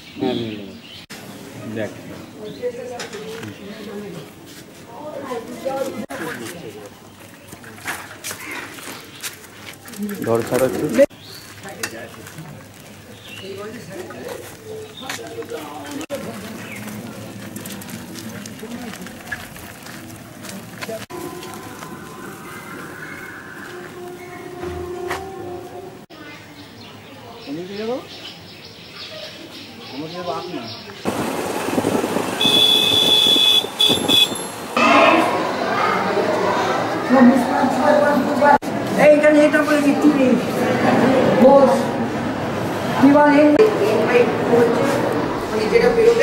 দেখ ধর ছাড়াচ্ছি এইখানে এটা বলেছি তুমি বস কি বলেন যেটা বেরোবে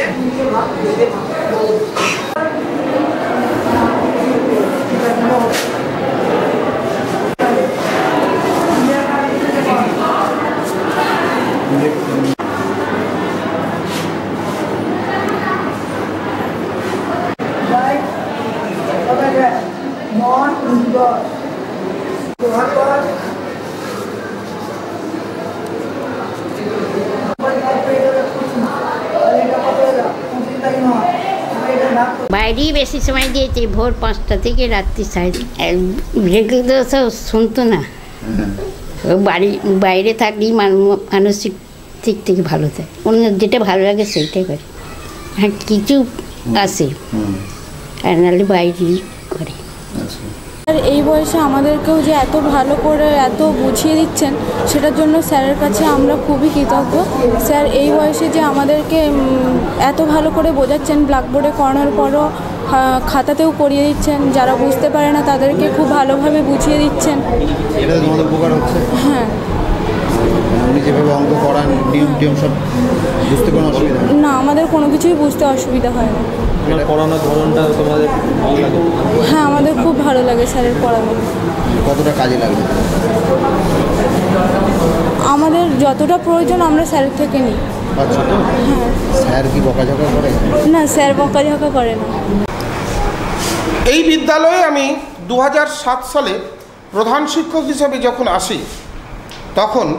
বাইরেই বেশি সময় দিয়েছি, ভোর 5টা থেকে রাত্রি 7:30। রেগুলো তো সব শুনতো না, বাইরে থাকলেই মানসিক দিক থেকে ভালো থাকে, অন্য যেটা ভালো লাগে সেইটাই করে। হ্যাঁ কিছু আসে আর নাহলে বাইরেই করে। আর এই বয়সে আমাদেরকেও যে এত ভালো করে এত বুঝিয়ে দিচ্ছেন, সেটার জন্য স্যারের কাছে আমরা খুবই কৃতজ্ঞ। স্যার এই বয়সে যে আমাদেরকে এত ভালো করে বোঝাচ্ছেন, ব্ল্যাকবোর্ডে করানোর পরও খাতাতেও করিয়ে দিচ্ছেন, যারা বুঝতে পারে না তাদেরকে খুব ভালোভাবে বুঝিয়ে দিচ্ছেন। এটা তোমাদের উপকার হচ্ছে? হ্যাঁ, আপনি যেভাবে অঙ্ক করান নিয়ম সব বুঝতে কোনো অসুবিধা না, আমাদের কোনো কিছুই বুঝতে অসুবিধা হয় না। পড়ানোর ধরনটা তোমাদের ভালো লাগে? হ্যাঁ, আমাদের খুব ভালো লাগে স্যারের পড়ানো। কতটা কাজে লাগে? আমাদের যতটা প্রয়োজন আমরা স্যারের থেকে নিই। আচ্ছা, হ্যাঁ। স্যার কি বকাঝকা করে? না, স্যার বকাঝকা করে না। এই বিদ্যালয়ে আমি 2007 সালে প্রধান শিক্ষক হিসেবে যখন আসি, তখন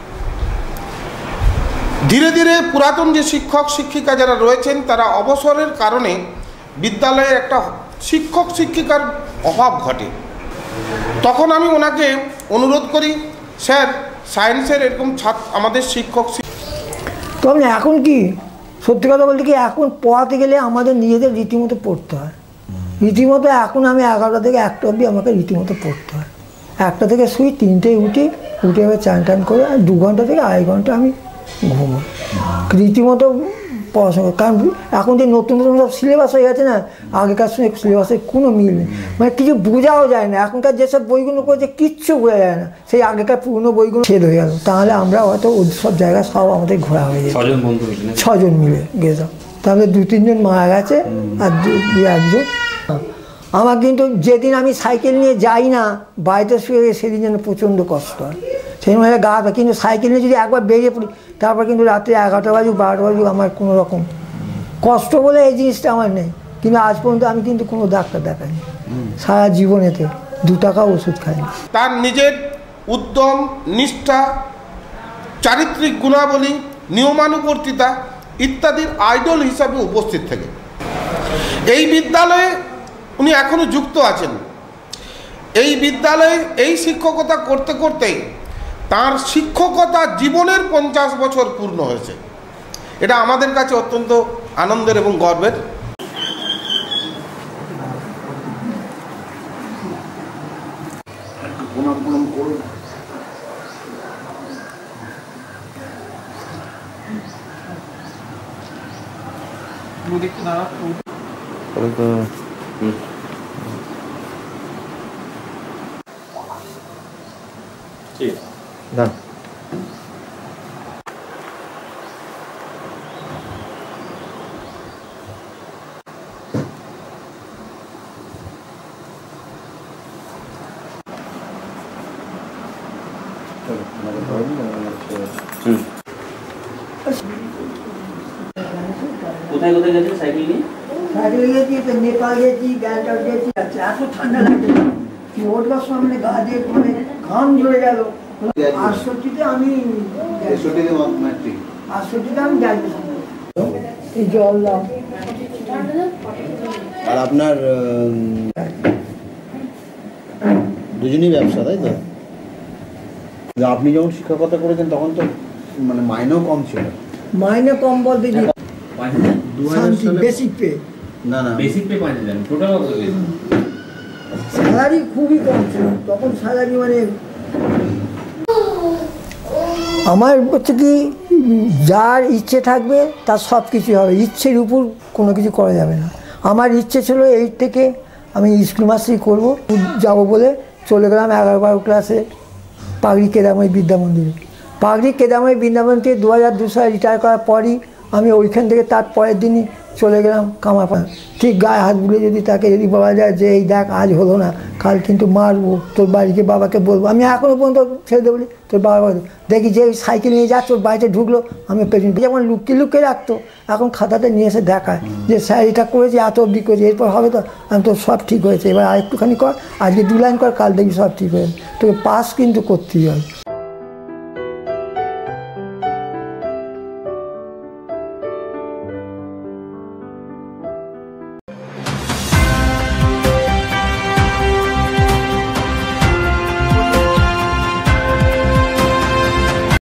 ধীরে ধীরে পুরাতন যে শিক্ষক শিক্ষিকা যারা রয়েছেন তারা অবসরের কারণে বিদ্যালয়ে একটা শিক্ষক শিক্ষিকার অভাব ঘটে। তখন আমি ওনাকে অনুরোধ করি, স্যার সায়েন্সের এরকম আমাদের শিক্ষক। তবে এখন কি সত্যি কথা বলতে কি, এখন পড়াতে গেলে আমাদের নিজেদের রীতিমতো পড়তে হয়। রীতিমতো এখন আমি 11টা থেকে 1টা অবধি আমাকে রীতিমতো পড়তে হয়। 1টা থেকে শুই, 3টেয় উঠে এবার চান টান করে আর 2 ঘন্টা থেকে 2.5 ঘন্টা আমি ঘুমোই রীতিমতো পড়াশোনা। কারণ এখন যে নতুন নতুন সব সিলেবাস হয়ে গেছে না, আগেকার সঙ্গে সিলেবাসের কোনো মিল নেই, মানে কিছু বোঝাও যায় না। এখনকার যেসব বইগুলো করেছে কিচ্ছু বোঝা যায় না, সেই আগেকার পুরনো বইগুলো ছেদ হয়ে গেল। তাহলে আমরা হয়তো ওই সব জায়গায় সব আমাদের ঘোরা হয়ে যায়। 6 জন মিলে গেছিলাম, তাহলে 2-3 জন মারা গেছে আর 2-1 জন। আমার কিন্তু যেদিন আমি সাইকেল নিয়ে যাই না বাড়িতে শুয়ে, সেদিন যেন প্রচণ্ড কষ্ট হয়, সেই মধ্যে গা ব্যথা। কিন্তু সাইকেল নিয়ে যদি একবার বেরিয়ে পড়ি, তারপর কিন্তু রাত্রে 11টা বাজুক 12টা বাজুক আমার কোনো রকম কষ্ট বলে এই জিনিসটা আমার নেই। কিন্তু আজ পর্যন্ত আমি কিন্তু কোনো ডাক্তার দেখাইনি, সারা জীবনেতে 2 টাকাও ওষুধ খাইনি। তার নিজের উদ্যম, নিষ্ঠা, চারিত্রিক গুণাবলী, নিয়মানুবর্তিতা ইত্যাদির আইডল হিসাবে উপস্থিত থাকে। এই বিদ্যালয়ে উনি এখনও যুক্ত আছেন। এই বিদ্যালয়ে এই শিক্ষকতা করতে করতেই তার শিক্ষকতা জীবনের 50 বছর পূর্ণ হয়েছে। এটা আমাদের কাছে অত্যন্ত আনন্দের এবং গর্বের। না কোথায় কোথায় গেছে সাইকেল নিয়ে? সাইকেলে গেছি, তো নেপাল গেছি, গ্যাংটক গেছি। এত ঠান্ডা লাগছে, ওঠবার সামনে গা দিয়ে মানে ঘাম ঝরে গেল। 68-তে আমি 68-তে আমি গ্র্যাজুয়েশন এই জল দাও। আর আপনার দুজনই ব্যবসা, তাই তো? আপনি যখন শিক্ষকতা করেছেন তখন তো মানে মাইনেও কম ছিল। মাইনে কম বলতে কি শান্তি, বেসিক পে। না না, বেসিক পে 5,000 টোটাল স্যালারি খুবই কম ছিল তখন। স্যালারি মানে আমার হচ্ছে কি, যার ইচ্ছে থাকবে তার সব কিছু হবে, ইচ্ছের উপর কোনো কিছু করা যাবে না। আমার ইচ্ছে ছিল 8 থেকে আমি স্কুল মাস্টারি করবো, যাবো বলে চলে গেলাম 11-12 ক্লাসে পাগড়ি কেদাময়ী বিদ্যা মন্দিরে। পাগড়ি কেদাময়ী বিদ্যা মন্দিরে 2002 সালে রিটায়ার করার পরই আমি ওইখান থেকে তার পরের দিনই চলে গেলাম কামারপাড়া। ঠিক গায়ে হাত বুলিয়ে যদি তাকে যদি বলা যায় যে এই দেখ আজ হলো না, কাল কিন্তু মারবো, তোর বাড়িকে বাবাকে বলবো। আমি এখনও পর্যন্ত ছেড়ে দেবো, তোর বাবা দেখি যে সাইকেল নিয়ে যাচ্ছে ওর বাড়িতে ঢুকলো, আমি পেছনে যেমন লুকিয়ে লুকিয়ে রাখতো, এখন খাতাতে নিয়ে এসে দেখায় যে স্যার এটা করেছি, এত অবধি করেছি, এরপর হবে তো। আমি তো সব ঠিক হয়েছে, এবার আরেকটুখানি কর, আজকে 2 লাইন কর, কাল দেখবি সব ঠিক হয়েছে। তোকে পাস কিন্তু করতেই হবে।